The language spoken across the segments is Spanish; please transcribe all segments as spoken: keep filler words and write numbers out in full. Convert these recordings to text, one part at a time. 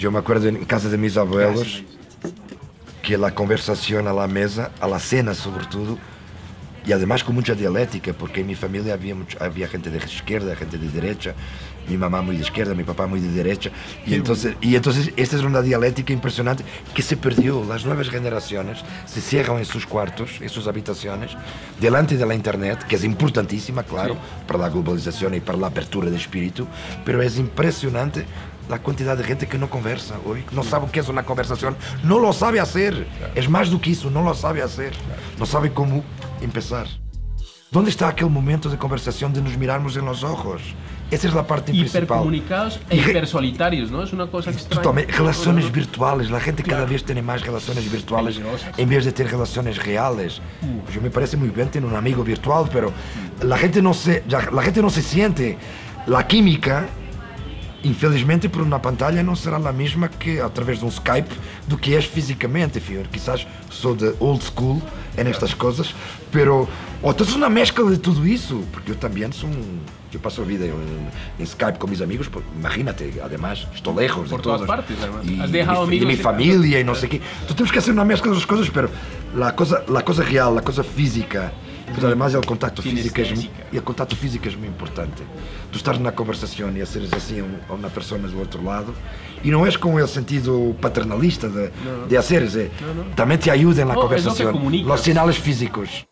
Yo me acuerdo en casa de mis abuelos que la conversación a la mesa, a la cena sobre todo, y además con mucha dialéctica, porque en mi familia había, mucho, había gente de izquierda, gente de derecha, mi mamá muy de izquierda, mi papá muy de derecha, y entonces, y entonces esta es una dialéctica impresionante que se perdió. Las nuevas generaciones se cierran en sus cuartos, en sus habitaciones, delante de la internet, que es importantísima, claro, sí, para la globalización y para la apertura de espíritu, pero es impresionante la cantidad de gente que no conversa hoy, no sabe qué es una conversación, no lo sabe hacer, es más do que eso, no lo sabe hacer, no sabe cómo empezar. ¿Dónde está aquel momento de conversación de nos mirarmos en los ojos? Esa es la parte principal. Hipercomunicados e hipersolitarios, ¿no? Es una cosa extraña. Totalmente. Relaciones virtuales. La gente cada vez tiene más relaciones virtuales en vez de tener relaciones reales. Uh. Yo me parece muy bien tener un amigo virtual, pero uh. la gente no se, la gente no se siente. La química, infelizmente, por una pantalla não será a mesma que através de um Skype do que és fisicamente, filho. Quizás sou de old school en estas coisas, pero outra é uma mescla de tudo isso, porque eu também sou um, eu passo a vida em, em Skype com meus amigos, imagínate, además, estou lejos por de todos. Por todas partes, además. E, Has dejado de, de minha família e não sei o quê. Então temos que fazer uma mescla das coisas, pero a coisa, a coisa real, a coisa física, pero además el contacto físico es, y el contacto físico es muy importante. Tú estás en una conversación y haces así a una persona del otro lado, y no es con el sentido paternalista de, no. de hacer, es, no, no. también te ayuda en la no, conversación, los señales físicos.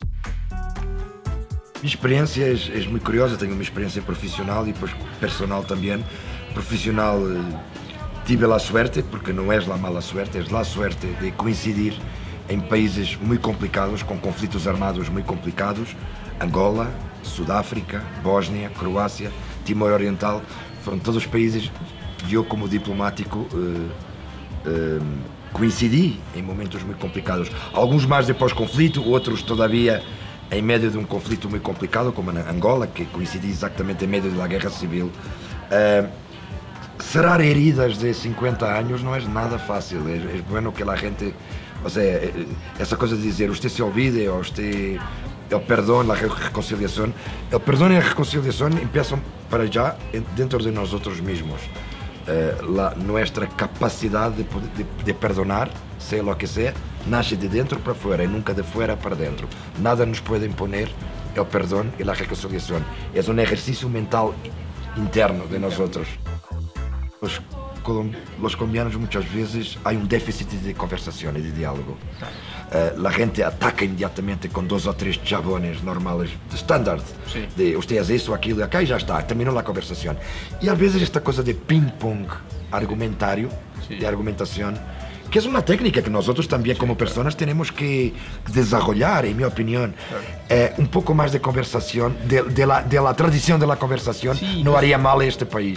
Mi experiencia es, es muy curiosa, tengo mi experiencia profesional y pues personal también. Profesional tive la suerte, porque no es la mala suerte, es la suerte de coincidir em países muito complicados, com conflitos armados muito complicados. Angola, Sudáfrica, Bósnia, Croácia, Timor Oriental, foram todos os países que eu, como diplomático, eh, eh, coincidi em momentos muito complicados. Alguns mais depois do conflito, outros todavia em meio de um conflito muito complicado, como na Angola, que coincidi exatamente em meio da guerra civil. Eh, Cerrar heridas de cincuenta anos não é nada fácil, é, é bueno que a gente... O sea, esa cosa de decir, usted se olvide, o usted, el perdón, la reconciliación. El perdón y la reconciliación empiezan para allá, dentro de nosotros mismos. Eh, la, nuestra capacidad de, de, de perdonar, sea lo que sea, nace de dentro para fuera y nunca de fuera para dentro. Nada nos puede imponer el perdón y la reconciliación. Es un ejercicio mental interno de nosotros. Los, los colombianos muchas veces hay un déficit de conversación y de diálogo. Uh, la gente ataca inmediatamente con dos o tres chabones normales, de estándar, sí. de usted hace eso, aquilo, acá y ya está, terminó la conversación. Y a veces esta cosa de ping-pong argumentario, sí. de argumentación, que es una técnica que nosotros también como personas tenemos que desarrollar, en mi opinión. Claro. Eh, un poco más de conversación, de, de, la, de la tradición de la conversación, sí, no haría mal a este país.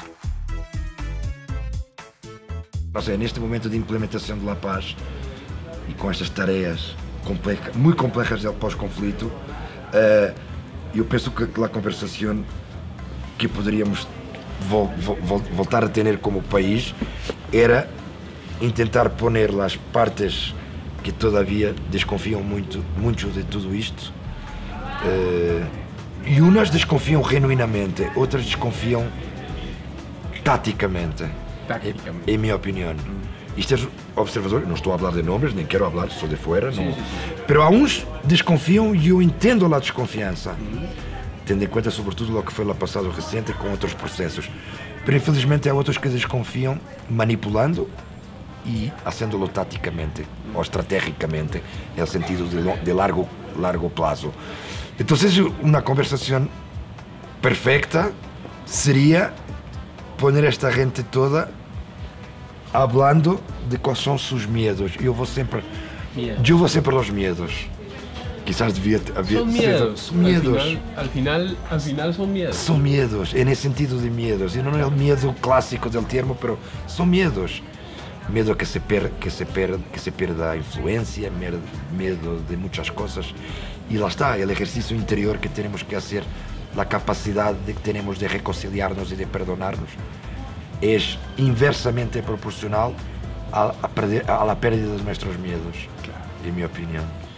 O sea, en este momento de implementación de la paz y con estas tareas compleja, muy complejas del pós-conflicto, uh, yo pienso que la conversación que podríamos vo vo voltar a tener como país era intentar poner las partes que todavía desconfían mucho, mucho de todo esto, uh, y unas desconfían genuinamente, otras desconfían tácticamente. En mi opinión. Este es observador, no estoy a hablar de nombres, ni quiero hablar, soy de fuera, sí, no. Sí, sí. Pero a uns desconfían y yo entiendo la desconfianza, uh-huh. tendo en cuenta sobre todo lo que fue el pasado reciente con otros procesos. Pero infelizmente hay otros que desconfían manipulando y haciéndolo tácticamente o estratégicamente, en el sentido de, lo, de largo, largo plazo. Entonces una conversación perfecta sería poner esta gente toda hablando de cuáles son sus miedos. Yo voy siempre, yeah. yo voy siempre a los miedos. Quizás debía haber... Son miedos. Son miedos. Al final, al final, al final son miedos. Son miedos, en el sentido de miedos. Y no es el miedo clásico del término, pero son miedos. Miedo que se, per, que se, per, que se pierda influencia, miedo de muchas cosas. Y lá está, el ejercicio interior que tenemos que hacer, la capacidad que tenemos de reconciliarnos y de perdonarnos, es inversamente proporcional a, a, perder, a la pérdida de nuestros miedos, claro. En mi opinión.